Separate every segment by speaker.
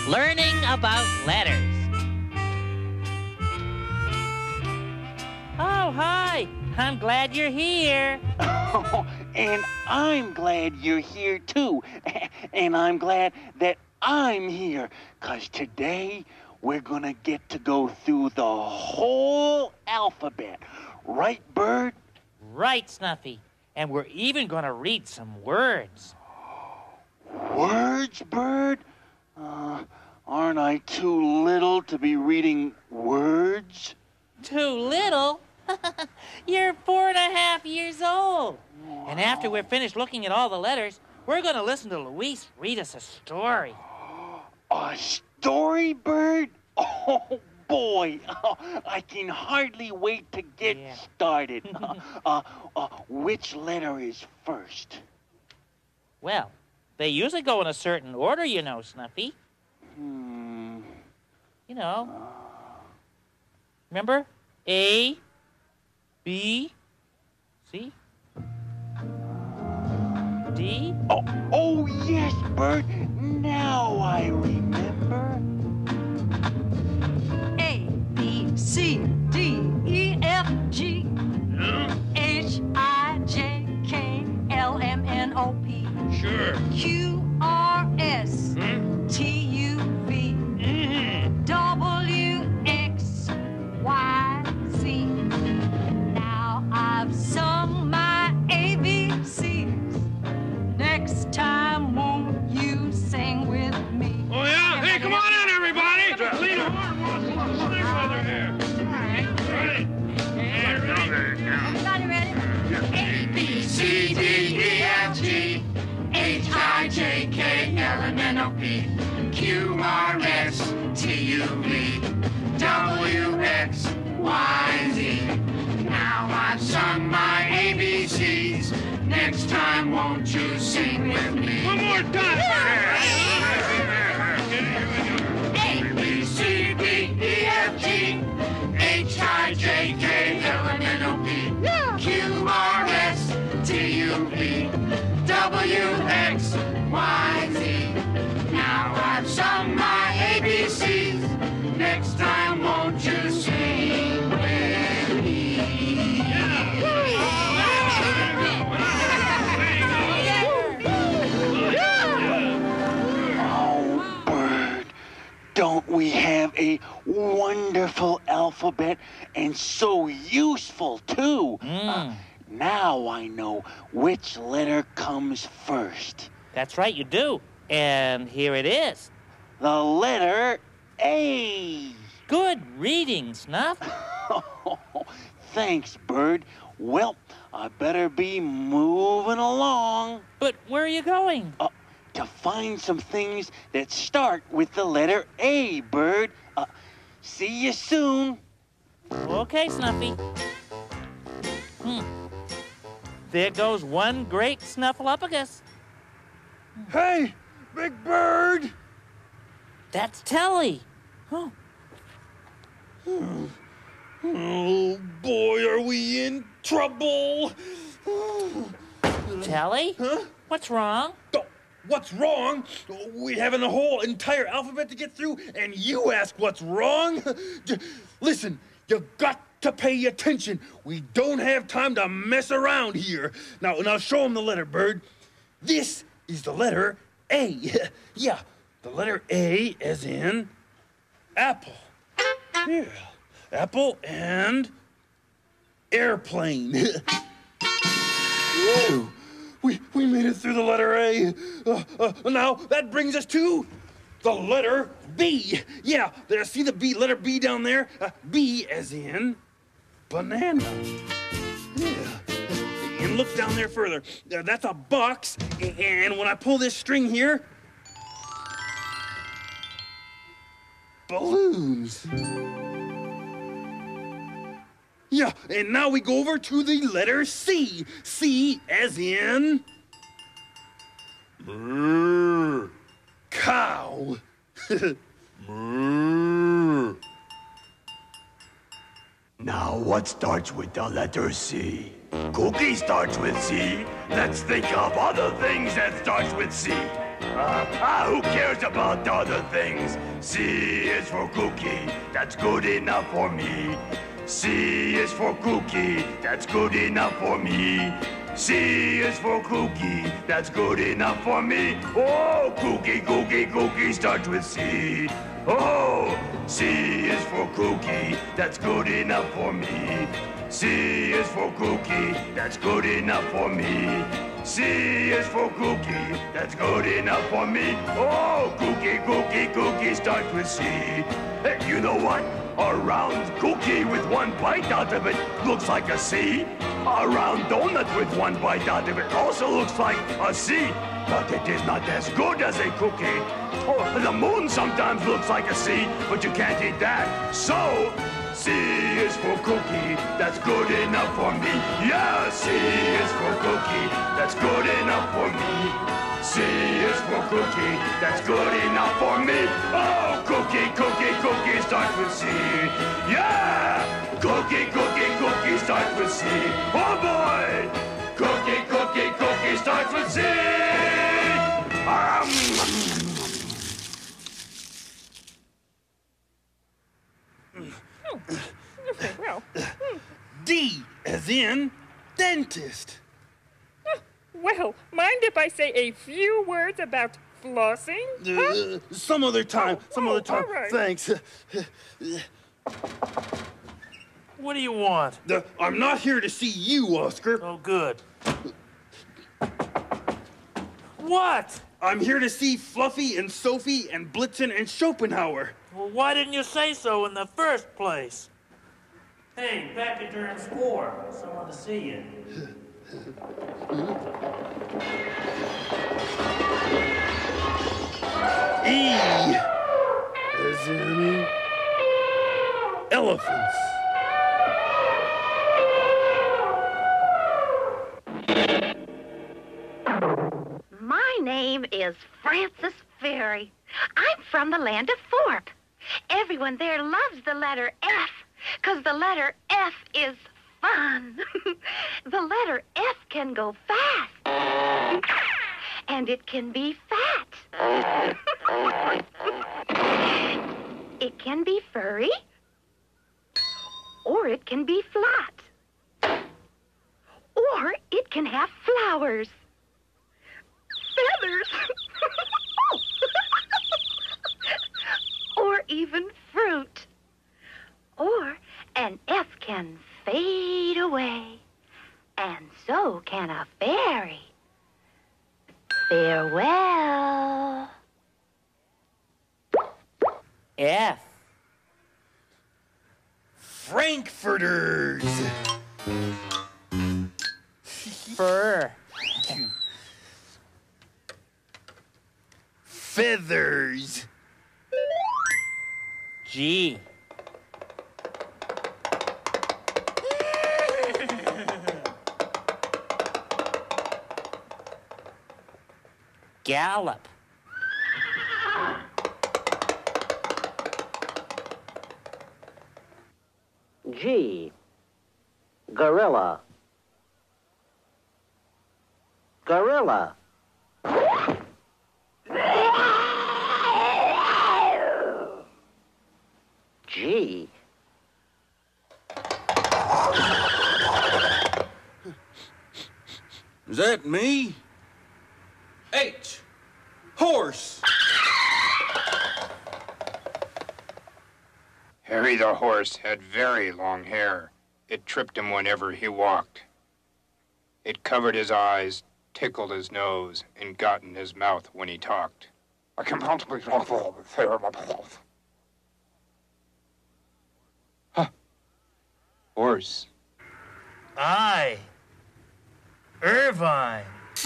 Speaker 1: Learning about letters. Oh, hi. I'm glad you're here.
Speaker 2: Oh, and I'm glad you're here, too. And I'm glad that I'm here, 'cause today we're gonna get to go through the whole alphabet. Right, Bird?
Speaker 1: Right, Snuffy. And we're even going to read some words.
Speaker 2: Words, Bird? Aren't I too little to be reading words?
Speaker 1: Too little? You're 4.5 years old.
Speaker 2: Wow.
Speaker 1: And after we're finished looking at all the letters, we're going to listen to Luis read us a story.
Speaker 2: A story, Bird? Oh, boy. I can hardly wait to get started. Which letter is first?
Speaker 1: Well, they usually go in a certain order, you know, Snuffy. You know. Remember? A, B, C, D?
Speaker 2: Oh, yes, Bert. Now I remember.
Speaker 3: A, B, C, D, E, F, G, H, I, J, K, L, M, N, O, P.
Speaker 4: Sure.
Speaker 3: Q, R, S, T, U, V, W, X, Y, Z. Now I've sung my ABCs. Next time, won't you sing with me?
Speaker 4: Oh, yeah? Hey, come on in, everybody. Lead a horn. Sing over here.
Speaker 3: All right.
Speaker 4: Ready?
Speaker 3: Everybody ready?
Speaker 5: A, B, C, D, E, F, G, H, I, J, K, L, M, N, O, P, Q, R, S, T, U, V, W, X, Y, Z. Now I've sung my ABCs. Next time, won't you sing with me?
Speaker 4: One more time.
Speaker 5: A, B, C, D, E, F, G, H, I, J, K, L, M, N, O, P, Q, R, S, T, U, V, W, X, Y, Z. Now I've sung my ABCs. Next time, won't you sing with me?
Speaker 2: Oh, Bird, don't we have a wonderful alphabet and so useful, too? Now I know which letter comes first.
Speaker 1: That's right, you do. And here it is.
Speaker 2: The letter A.
Speaker 1: Good reading, Snuff.
Speaker 2: Thanks, Bird. Well, I better be moving along.
Speaker 1: But where are you going?
Speaker 2: To find some things that start with the letter A, Bird. See you soon.
Speaker 1: Okay, Snuffy. There goes one great Snuffleupagus.
Speaker 4: Hey, Big Bird.
Speaker 1: That's Telly. Oh.
Speaker 4: Oh, boy, are we in trouble.
Speaker 1: Telly?
Speaker 4: Huh?
Speaker 1: What's wrong?
Speaker 4: Oh, what's wrong? We have a whole entire alphabet to get through, and you ask what's wrong? Listen, you got to pay attention. We don't have time to mess around here. Now show them the letter, Bird. This is the letter A. Yeah, the letter A as in apple. Yeah, apple and airplane. Whoa, we made it through the letter A. Now that brings us to the letter B. Yeah, see the B, letter B down there? B as in banana. Yeah. And look down there further. That's a box. And when I pull this string here, balloons. Yeah, and now we go over to the letter C. C as in cow.
Speaker 6: Now, what starts with the letter C? Cookie starts with C. Let's think of other things that starts with C. Who cares about the other things? C is for cookie, that's good enough for me. C is for cookie, that's good enough for me. C is for cookie, that's good enough for me. Oh, cookie, cookie, cookie starts with C. Oh, C is for cookie, that's good enough for me. C is for cookie, that's good enough for me. C is for cookie, that's good enough for me. Oh, cookie, cookie, cookie starts with C. Hey, you know what? A round cookie with one bite out of it looks like a C. A round donut with one bite out of it also looks like a C. But it is not as good as a cookie. Oh, the moon sometimes looks like a C, but you can't eat that. So, C is for cookie, that's good enough for me. Yeah, C is for cookie, that's good enough for me. C is for cookie, that's good enough for me. Oh, cookie, cookie, cookie starts with C. Yeah! Cookie, cookie, cookie starts with C. Oh boy! Cookie, cookie, cookie starts with C.
Speaker 3: Well,
Speaker 4: D as in dentist.
Speaker 3: well, mind if I say a few words about flossing? Huh?
Speaker 4: Some other time. Some other time.
Speaker 3: all right.
Speaker 4: Thanks.
Speaker 1: What do you want?
Speaker 4: I'm not here to see you, Oscar.
Speaker 1: Oh, good. What?
Speaker 4: I'm here to see Fluffy and Sophie and Blitzen and Schopenhauer.
Speaker 1: Well, why didn't you say so in the first place? Hey, back at your score. Someone to see you.
Speaker 4: E as in elephants.
Speaker 7: My name is Frances Ferry. I'm from the land of Thorpe. Everyone there loves the letter F, 'cause the letter F is fun. The letter F can go fast. And it can be fat. It can be furry. Or it can be flat. Or it can have flowers. Feathers. Or even fruit. Or an F can fade away. And so can a fairy. Farewell.
Speaker 1: F.
Speaker 4: Frankfurters.
Speaker 1: Fur.
Speaker 4: Feathers.
Speaker 1: G. Gallop.
Speaker 8: G. Gorilla. Gorilla. G.
Speaker 4: Is that me? H. Horse.
Speaker 9: Harry the horse had very long hair. It tripped him whenever he walked. It covered his eyes, tickled his nose, and got in his mouth when he talked. I can possibly talk for Huh. Horse.
Speaker 1: I. Irvine.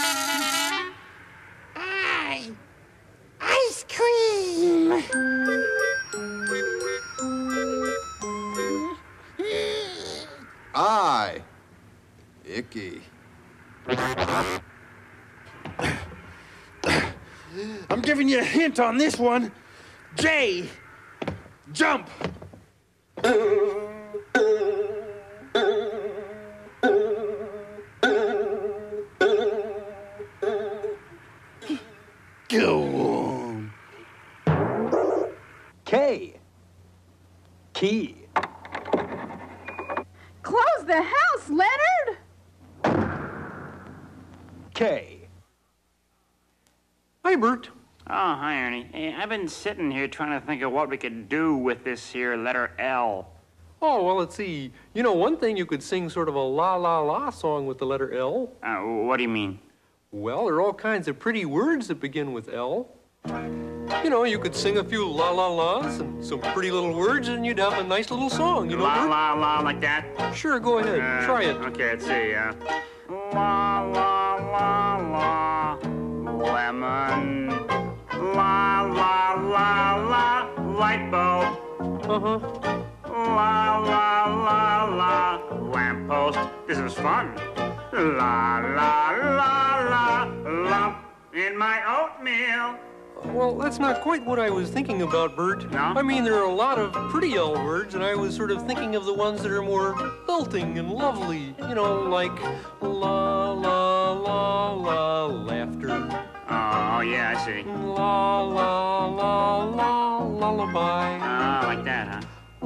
Speaker 5: Ice cream.
Speaker 10: I. Icky.
Speaker 4: I'm giving you a hint on this one. J. Jump. Good.
Speaker 11: Key.
Speaker 12: Close the house, Leonard!
Speaker 11: K. Hi, Bert.
Speaker 13: Oh, hi, Ernie. Hey, I've been sitting here trying to think of what we could do with this here letter L.
Speaker 11: Oh, well, let's see. You know, one thing you could sing sort of a la-la-la song with the letter L.
Speaker 13: What do you mean?
Speaker 11: Well, there are all kinds of pretty words that begin with L. You know, you could sing a few la-la-las and some pretty little words, and you'd have a nice little song, you know, Bert?
Speaker 13: La-la-la like that?
Speaker 11: Sure, go ahead. Try it.
Speaker 13: Okay, let's see. La-la-la-la, lemon. La-la-la-la, light bulb.
Speaker 11: Uh-huh.
Speaker 13: La-la-la-la, lamppost. This is fun. La-la-la-la, lump in my oatmeal.
Speaker 11: Well, that's not quite what I was thinking about, Bert.
Speaker 13: No?
Speaker 11: I mean, there are a lot of pretty L words, and I was sort of thinking of the ones that are more lilting and lovely. You know, like la-la-la-la, laughter.
Speaker 13: Oh, yeah, I see.
Speaker 11: La-la-la-la, lullaby.
Speaker 13: Ah, like that, huh?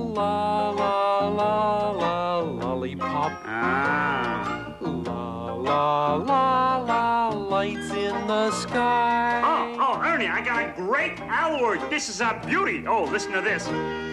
Speaker 11: La-la-la-la, lollipop.
Speaker 13: Ah.
Speaker 11: La-la-la-la, lights in the sky.
Speaker 13: Oh, Ernie, I got a great L word. This is a beauty. Oh, listen to this.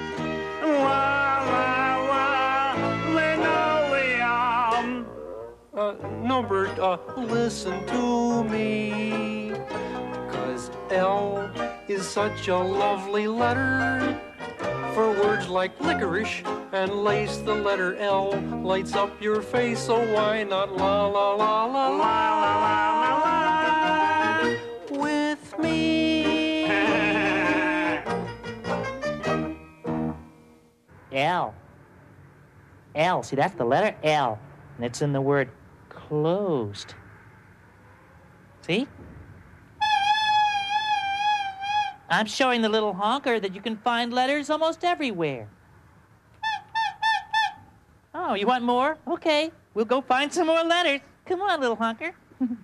Speaker 13: La-la-la, linoleum.
Speaker 11: No, Bert, listen to me. 'Cause L is such a lovely letter. For words like licorice and lace, the letter L lights up your face, so why not la la la la la la la la with me?
Speaker 14: L. L. See, that's the letter L, and it's in the word closed. See? I'm showing the little honker that you can find letters almost everywhere. Oh, you want more? Okay, we'll go find some more letters. Come on, little honker.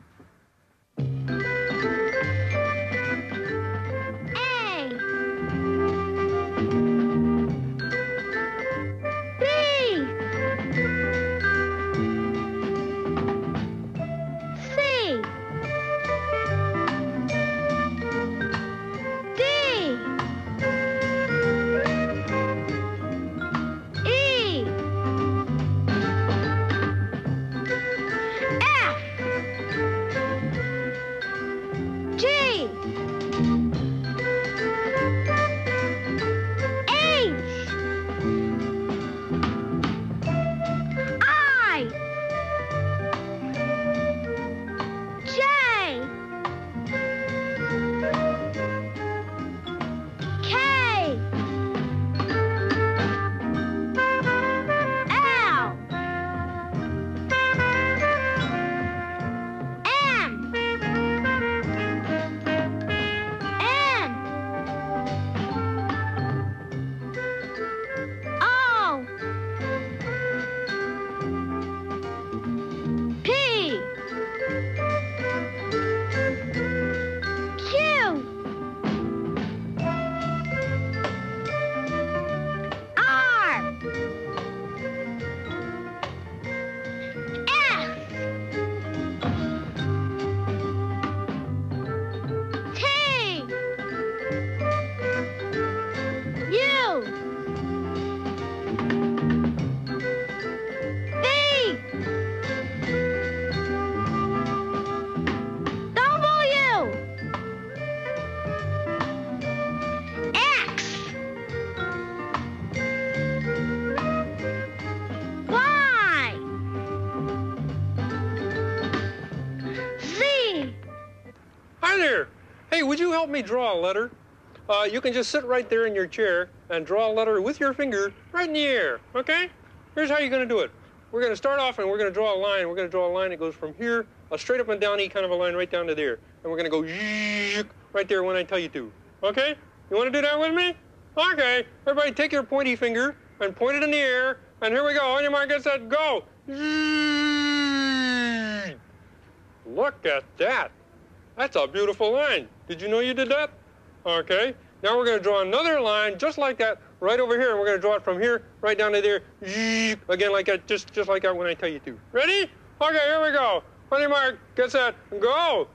Speaker 11: Hey, would you help me draw a letter? You can just sit right there in your chair and draw a letter with your finger right in the air, okay? Here's how you're going to do it. We're going to start off and we're going to draw a line. We're going to draw a line that goes from here, a straight up and downy kind of a line right down to there. And we're going to go right there when I tell you to, okay? You want to do that with me? Okay. Everybody take your pointy finger and point it in the air. And here we go. On your mark, get set, go. Look at that. That's a beautiful line. Did you know you did that? Okay. Now we're going to draw another line just like that right over here, and we're going to draw it from here right down to there. Again, like that, just like that when I tell you to. Ready? Okay, here we go. On your mark, get set, go.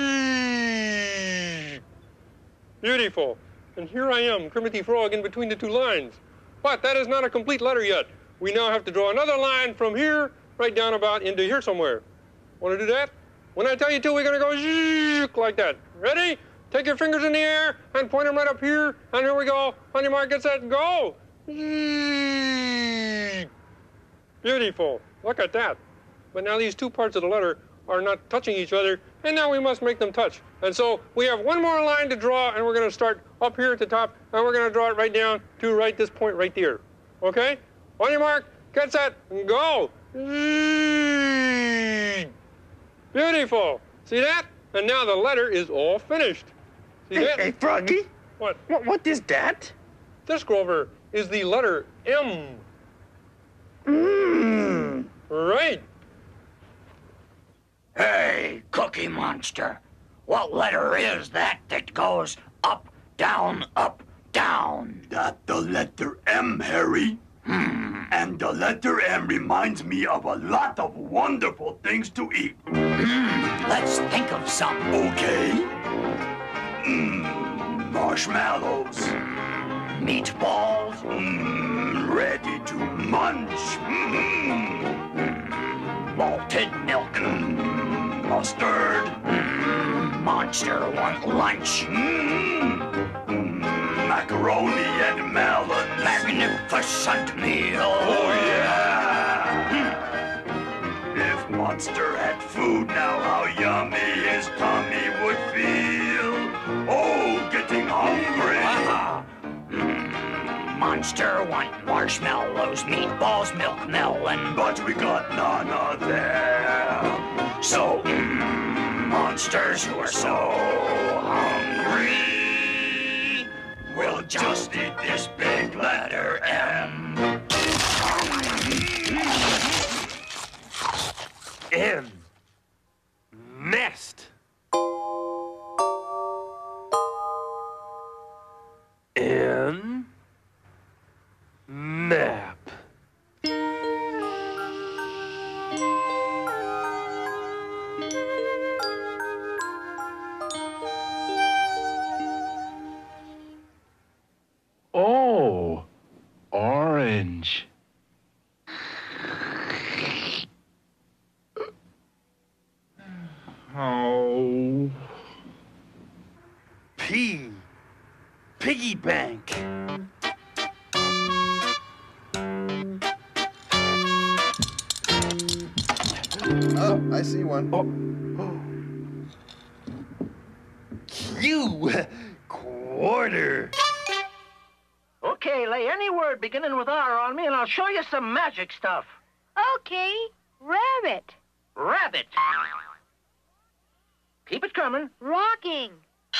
Speaker 11: Beautiful. And here I am, Kermit Frog, in between the two lines. But that is not a complete letter yet. We now have to draw another line from here right down about into here somewhere. Want to do that? When I tell you to, we're going to go like that. Ready? Take your fingers in the air and point them right up here. And here we go. On your mark, get set, go. Beautiful. Look at that. But now these two parts of the letter are not touching each other, and now we must make them touch. And so we have one more line to draw, and we're going to start up here at the top, and we're going to draw it right down to right this point right there. Okay? On your mark, get set, and go. Beautiful. See that? And now the letter is all finished. See that?
Speaker 4: Hey, Froggy.
Speaker 11: What?
Speaker 4: What is that?
Speaker 11: This, Grover, is the letter M. Right.
Speaker 5: Hey, Cookie Monster, what letter is that goes up, down, up, down?
Speaker 6: That's the letter M, Harry. And the letter M reminds me of a lot of wonderful things to eat.
Speaker 5: Let's think of some.
Speaker 6: Okay. Marshmallows.
Speaker 5: Meatballs.
Speaker 6: Ready to munch.
Speaker 5: Malted milk.
Speaker 6: Mustard.
Speaker 5: Monster want lunch.
Speaker 6: Macaroni and melons.
Speaker 5: Magnificent meal.
Speaker 6: Oh, yeah. If Monster had food now, how yummy his tummy would feel. Oh, getting hungry.
Speaker 5: Monster want marshmallows, meatballs, milk, melon.
Speaker 6: But we got none of them.
Speaker 5: So, monsters who are so hungry will just eat this big letter M.
Speaker 4: M. Nest. N. Nap.
Speaker 15: Oh, orange.
Speaker 4: Oh. P. Piggy bank.
Speaker 10: Oh, I see one.
Speaker 4: Q. Quarter.
Speaker 8: Okay, lay any word beginning with R on me, and I'll show you some magic stuff.
Speaker 7: Okay, rabbit.
Speaker 8: Rabbit. Keep it coming.
Speaker 7: Rocking.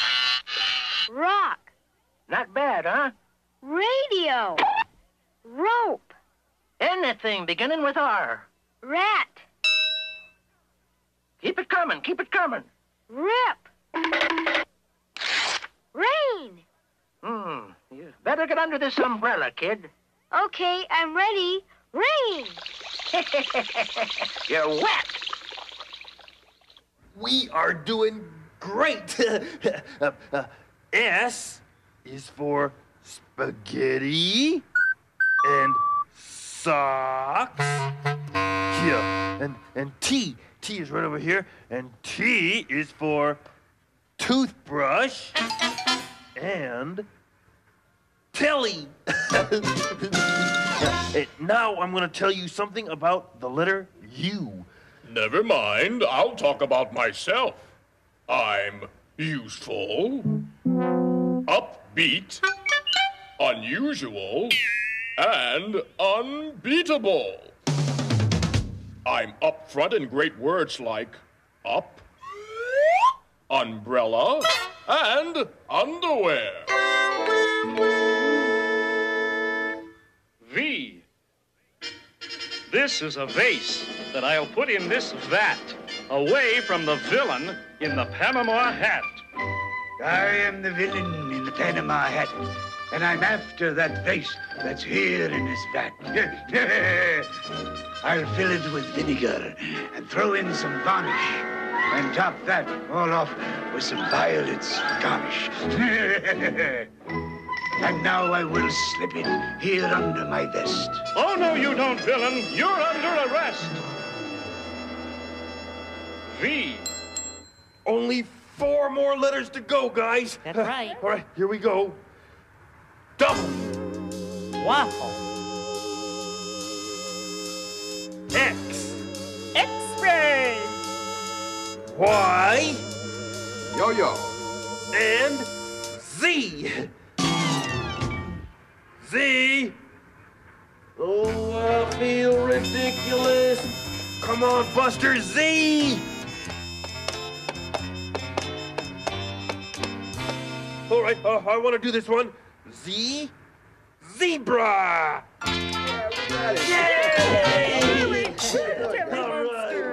Speaker 7: Rock.
Speaker 8: Not bad, huh?
Speaker 7: Radio. Rope.
Speaker 8: Anything beginning with R.
Speaker 7: Rat.
Speaker 8: Keep it coming. Keep it coming.
Speaker 7: Rip. Rain.
Speaker 8: You better get under this umbrella, kid.
Speaker 7: Okay, I'm ready. Rain.
Speaker 8: You're wet.
Speaker 4: We are doing great. S is for spaghetti and socks. Here. And T. T is right over here. And T is for toothbrush and telly. Now I'm going to tell you something about the letter U.
Speaker 16: Never mind, I'll talk about myself. I'm useful, upbeat, unusual, and unbeatable. I'm up front in great words like up, umbrella, and underwear.
Speaker 17: V. This is a vase that I'll put in this vat, away from the villain in the Panama hat.
Speaker 5: I am the villain in the Panama hat, and I'm after that vase that's here in this vat. I'll fill it with vinegar and throw in some varnish, and top that all off with some violets garnish. And now I will slip it here under my vest.
Speaker 17: Oh, no, you don't, villain. You're under arrest. V.
Speaker 4: Only 4 more letters to go, guys.
Speaker 14: That's right.
Speaker 4: All right, here we go. Double.
Speaker 14: Waffle.
Speaker 4: X.
Speaker 14: X-ray.
Speaker 4: Y.
Speaker 10: Yo-yo.
Speaker 4: And Z. Z. Oh, I feel ridiculous. Come on, Buster, Z. All right, I want to do this one. Z. Zebra.
Speaker 10: Yeah, we got it.
Speaker 4: Yay! All right.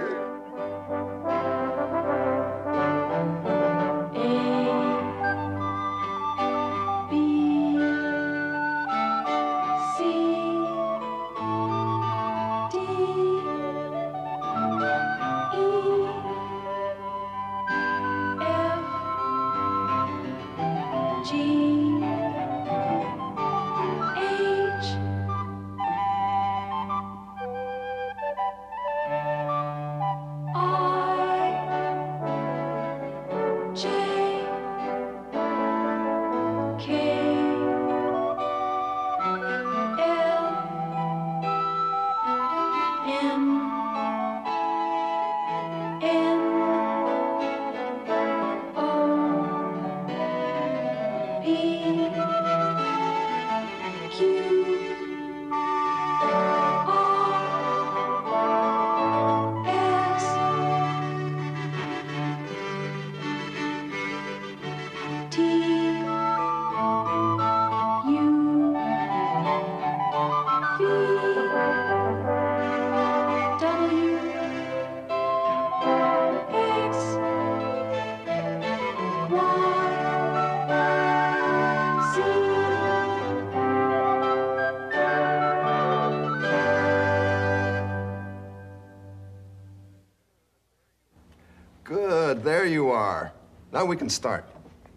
Speaker 10: Good, there you are. Now we can start.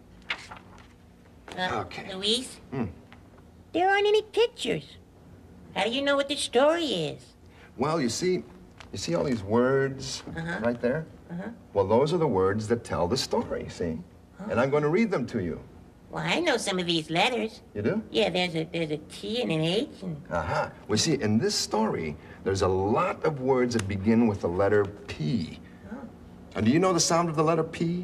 Speaker 10: Okay.
Speaker 18: Luis? There aren't any pictures. How do you know what the story is?
Speaker 10: Well, you see all these words right there? Well, those are the words that tell the story, see? And I'm going to read them to you.
Speaker 18: Well, I know some of these letters.
Speaker 10: You do?
Speaker 18: Yeah, there's a T and an H and...
Speaker 10: Well, see, in this story, there's a lot of words that begin with the letter P. And do you know the sound of the letter P?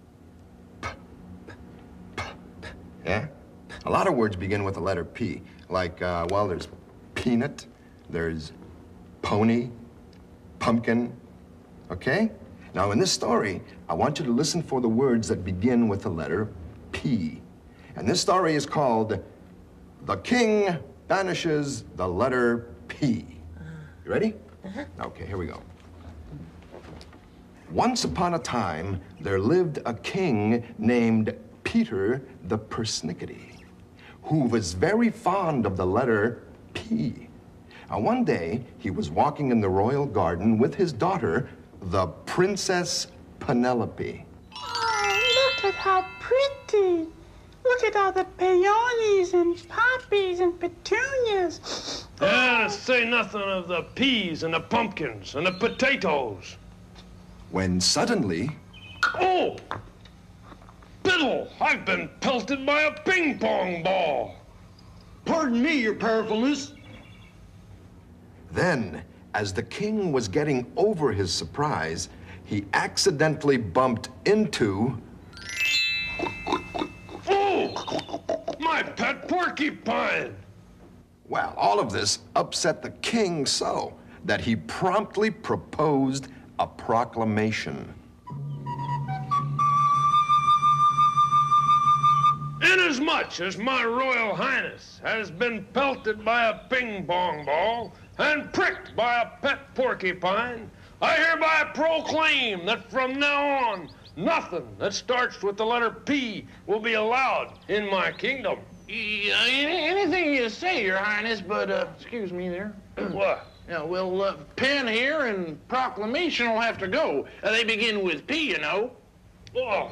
Speaker 10: Yeah? A lot of words begin with the letter P. Like, well, there's peanut, there's pony, pumpkin, okay? Now, in this story, I want you to listen for the words that begin with the letter P. And this story is called The King Banishes the Letter P. You ready? Okay, here we go. Once upon a time, there lived a king named Peter the Persnickety, who was very fond of the letter P. Now, one day, he was walking in the royal garden with his daughter, the Princess Penelope.
Speaker 12: Oh, look at how pretty. Look at all the peonies and poppies and petunias.
Speaker 11: Say nothing of the peas and the pumpkins and the potatoes.
Speaker 10: When suddenly...
Speaker 11: Oh! Biddle! I've been pelted by a ping-pong ball.
Speaker 19: Pardon me, your powerfulness.
Speaker 10: Then, as the king was getting over his surprise, he accidentally bumped into...
Speaker 11: Oh! My pet porcupine!
Speaker 10: Well, all of this upset the king so that he promptly proposed a proclamation.
Speaker 11: Inasmuch as my Royal Highness has been pelted by a ping-pong ball and pricked by a pet porcupine, I hereby proclaim that from now on, Nothing that starts with the letter P will be allowed in my kingdom.
Speaker 20: Anything you say, Your Highness, but, excuse me there.
Speaker 11: What?
Speaker 20: Yeah, well, pen here and proclamation will have to go. They begin with P, you know.
Speaker 11: Oh.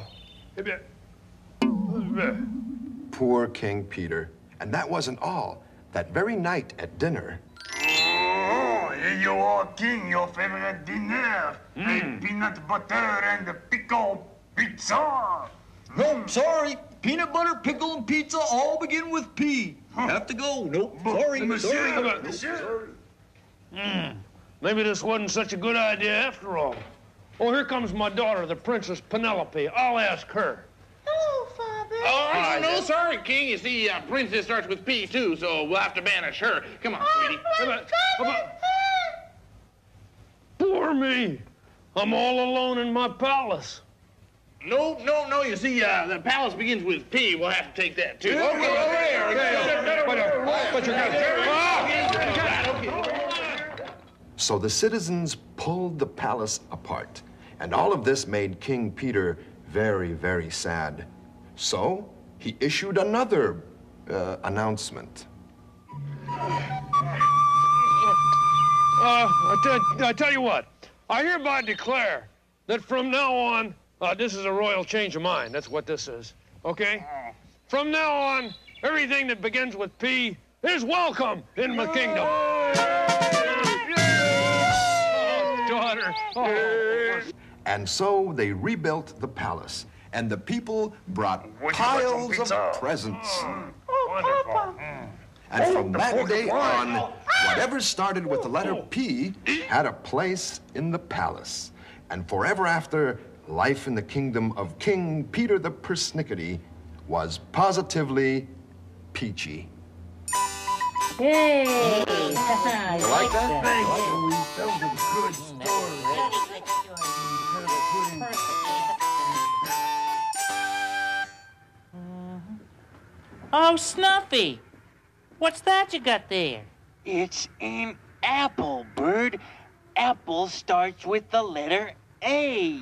Speaker 10: Poor King Peter. And that wasn't all. That very night at dinner,
Speaker 6: Oh, here you are, King, your favorite dinner. A peanut butter and pickle pizza.
Speaker 19: Nope, sorry. Peanut butter, pickle, and pizza all begin with P. Have to go. Nope, sorry.
Speaker 11: Monsieur. Maybe this wasn't such a good idea after all. Oh, here comes my daughter, the Princess Penelope. I'll ask her.
Speaker 12: Hello, Father.
Speaker 20: Oh, no, sorry, King. You see, princess starts with P, too, so we'll have to banish her. Come on, sweetie.
Speaker 11: Poor me. I'm all alone in my palace.
Speaker 20: No. You see, the palace begins with P. We'll have to take that, too.
Speaker 10: so the citizens pulled the palace apart. And all of this made King Peter very, very sad. So he issued another announcement.
Speaker 11: I tell you what. I hereby declare that from now on, this is a royal change of mind. That's what this is. Okay? From now on, everything that begins with P is welcome in my kingdom. Daughter.
Speaker 10: And so they rebuilt the palace, and the people brought piles of presents.
Speaker 12: Oh, Papa.
Speaker 10: And from that day on, whatever started with the letter P had a place in the palace. And forever after, life in the kingdom of King Peter the Persnickety was positively peachy.
Speaker 14: Yay!
Speaker 10: You like that?
Speaker 6: Thank you. That was a good story.
Speaker 14: Oh, Snuffy! What's that you got there?
Speaker 2: It's an apple, Bird. Apple starts with the letter A.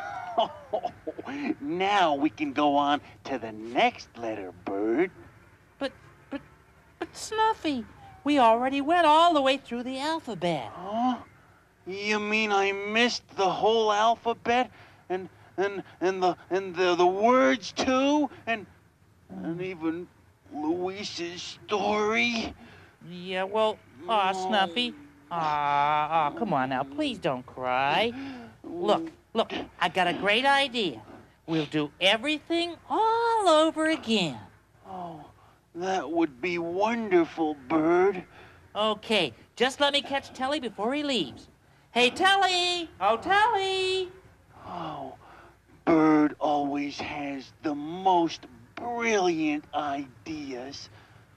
Speaker 2: Now we can go on to the next letter, Bird.
Speaker 14: But Snuffy, we already went all the way through the alphabet.
Speaker 2: Huh? You mean I missed the whole alphabet? And the words too? And even Luis's story?
Speaker 14: Yeah, well, Snuffy. Come on now, please don't cry. Look, I got a great idea. We'll do everything all over again.
Speaker 2: Oh, that would be wonderful, Bird.
Speaker 14: Okay, just let me catch Telly before he leaves. Hey, Telly! Oh, Telly!
Speaker 2: Oh, Bird always has the most brilliant ideas.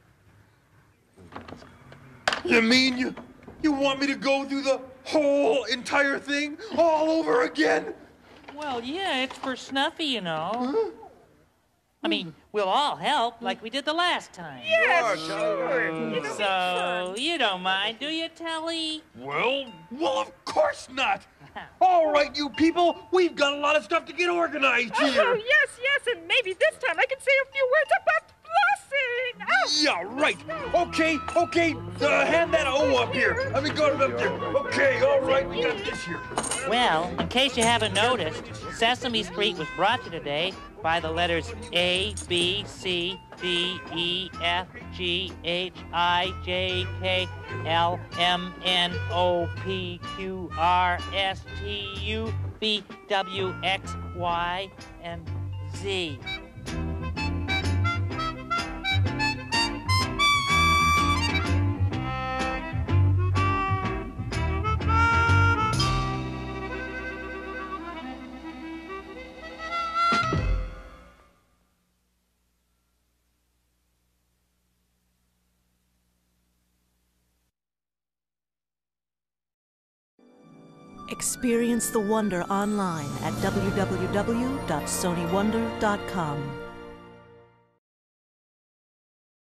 Speaker 4: You mean you want me to go through the whole entire thing all over again?
Speaker 14: Well, yeah, it's for Snuffy, you know. Huh? I mean, we'll all help like we did the last time.
Speaker 12: Yeah, sure.
Speaker 14: So, you don't mind, do you, Telly?
Speaker 4: Well, of course not. All right, you people, we've got a lot of stuff to get organized here.
Speaker 12: Oh, yes, and maybe this time I can say a few words about flossing. Oh.
Speaker 4: Yeah, right. Okay, hand that O up here. Let me go up there. Okay, all right, we got this here.
Speaker 14: Well, in case you haven't noticed, Sesame Street was brought to you today by the letters A, B, C, D, E, F, G, H, I, J, K, L, M, N, O, P, Q, R, S, T, U, V, W, X, Y, and Z.
Speaker 21: Experience the wonder online at www.sonywonder.com.